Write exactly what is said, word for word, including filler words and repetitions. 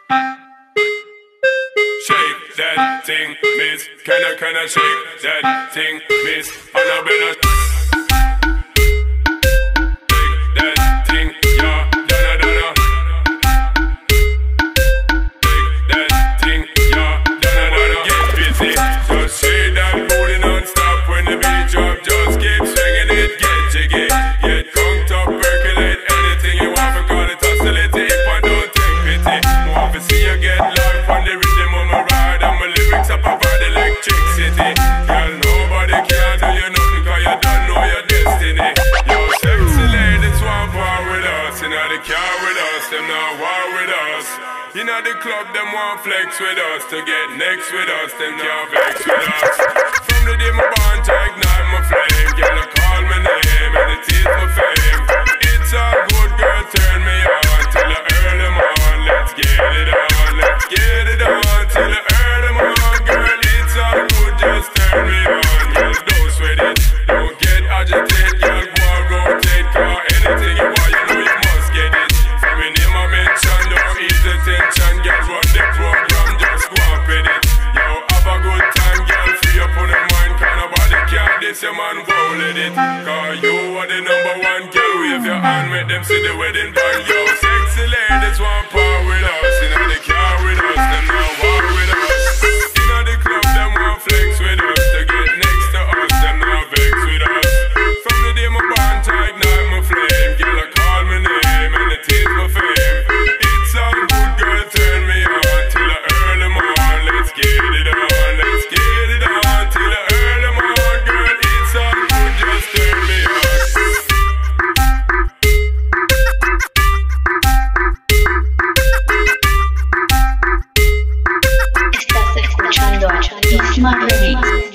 Shake that thing, miss. Can I, can I shake that thing, miss? Annabella. Shake that thing, yeah, Donna, Donna. Shake that thing, yeah, Donna, Donna. Get busy, just shake that booty non-stop. When the beat drop, just keep swinging it. Get jiggy, get conked up, percolate anything you want. For call it hostility, if I don't take pity. Want to see you get life on the rhythm of my ride. And my lyrics up about electricity. Girl, nobody can do you nothing, cause you don't know your destiny. Yo, sexy ladies want war with us. You know the car with us, them not war with us. You know the club, them want flex with us. To get next with us, them can't vex with us. From the day my born to ignite my flame. Girl, I call my name and it is my fame. It's all good, girl, turn me on till the early morn. Let's get it on, let's get it on till the early morn. Girl, it's all good, just turn me on. Girl, don't sweat it, don't get agitated. Girl, go and rotate, cause anything you want, you know you must get it. From your name I mention, don't ease the tension. Girl, run the program, just go and pet it. Yo, have a good time, girl, free up on the mind. Cause nobody can this, your man won't let it. Cause you are the number one girl. Wave your hand, make them see the wedding band. Yo, sexy ladies want power with us. You know the car with us, them not war with us. You know the club, them want flex with us. To get next to us, them not vex with us. From the day my born to ignite my flame. Girl, I call my name and it is my fame. It's all good, girl, turn me on till the early morn. Let's get it on, let's get it on till the early morn. Girl, it's all good, just turn me on. Estás escuchando a Isma Rmx.